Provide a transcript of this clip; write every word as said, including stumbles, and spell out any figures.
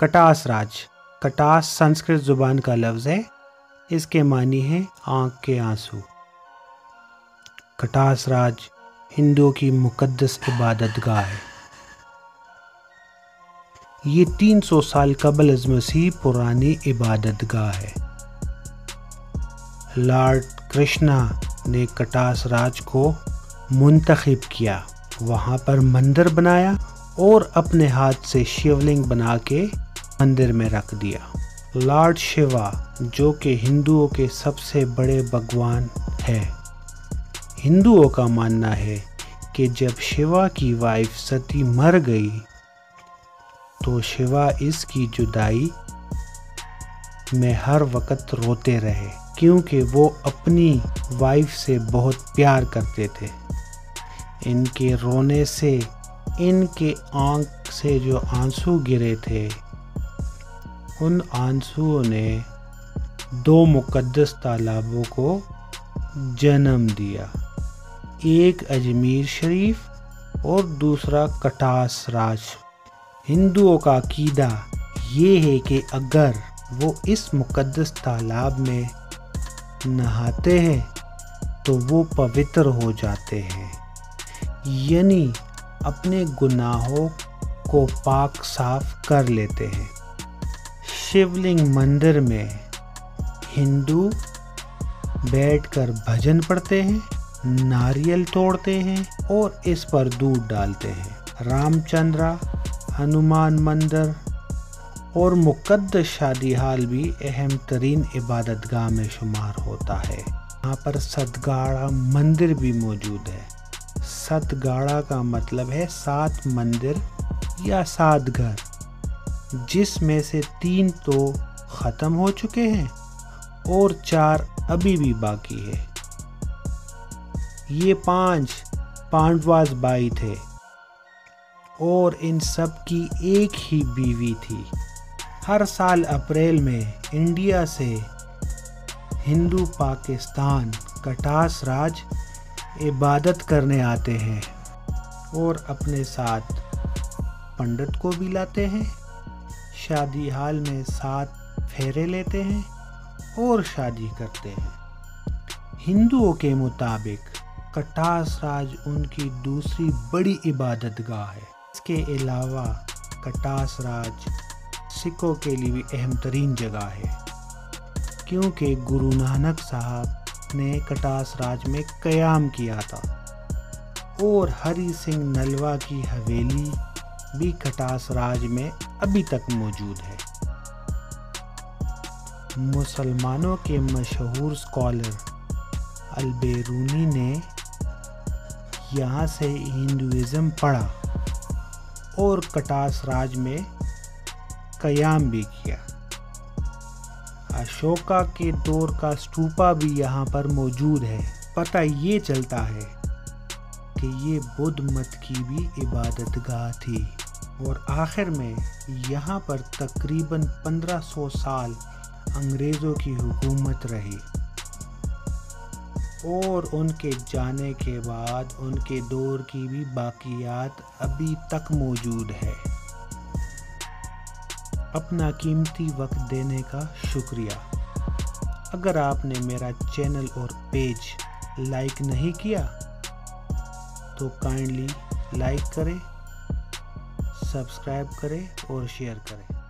कटास राज। कटास संस्कृत जुबान का लफ्ज़ है, इसके मानी है आँख के आंसू। कटास राज हिंदुओं की मुक़द्दस इबादतगाह है। ये तीन सौ साल कबल अज़ मसीह पुरानी इबादतगाह है। लॉर्ड कृष्णा ने कटास राज को मुंतखब किया, वहाँ पर मंदिर बनाया और अपने हाथ से शिवलिंग बना के मंदिर में रख दिया। लॉर्ड शिवा, जो कि हिंदुओं के सबसे बड़े भगवान है, हिंदुओं का मानना है कि जब शिवा की वाइफ सती मर गई तो शिवा इसकी जुदाई में हर वक्त रोते रहे, क्योंकि वो अपनी वाइफ से बहुत प्यार करते थे। इनके रोने से इनके आँख से जो आंसू गिरे थे, उन आंसुओं ने दो मुक़द्दस तालाबों को जन्म दिया, एक अजमेर शरीफ और दूसरा कटास राज। हिंदुओं का अकीदा ये है कि अगर वो इस मुक़द्दस तालाब में नहाते हैं तो वो पवित्र हो जाते हैं, यानी अपने गुनाहों को पाक साफ कर लेते हैं। शिवलिंग मंदिर में हिंदू बैठकर भजन पढ़ते हैं, नारियल तोड़ते हैं और इस पर दूध डालते हैं। रामचंद्रा, हनुमान मंदिर और मुक़द्दस शादी हाल भी अहम तरीन इबादतगाह में शुमार होता है। यहाँ पर सतगाड़ा मंदिर भी मौजूद है। सतगाड़ा का मतलब है सात मंदिर या सात घर, जिसमें से तीन तो ख़त्म हो चुके हैं और चार अभी भी बाकी है। ये पांच पांडवास बाई थे और इन सब की एक ही बीवी थी। हर साल अप्रैल में इंडिया से हिंदू पाकिस्तान कटास राज इबादत करने आते हैं और अपने साथ पंडित को भी लाते हैं। शादी हाल में सात फेरे लेते हैं और शादी करते हैं। हिंदुओं के मुताबिक कटास राज उनकी दूसरी बड़ी इबादतगाह है। इसके अलावा कटास राज सिखों के लिए भी अहम तरीन जगह है, क्योंकि गुरु नानक साहब ने कटास राज में क़याम किया था और हरि सिंह नलवा की हवेली भी कटास राज में अभी तक मौजूद है। मुसलमानों के मशहूर स्कॉलर अल-बिरूनी ने यहाँ से हिंदुइज्म पढ़ा और कटास राज में क़याम भी किया। अशोका के दौर का स्टूपा भी यहाँ पर मौजूद है। पता ये चलता है कि ये बुद्ध मत की भी इबादतगाह थी और आखिर में यहाँ पर तकरीबन पंद्रह सौ साल अंग्रेज़ों की हुकूमत रही और उनके जाने के बाद उनके दौर की भी बाकियात अभी तक मौजूद है। अपना कीमती वक्त देने का शुक्रिया। अगर आपने मेरा चैनल और पेज लाइक नहीं किया तो काइंडली लाइक करें, सब्सक्राइब करें और शेयर करें।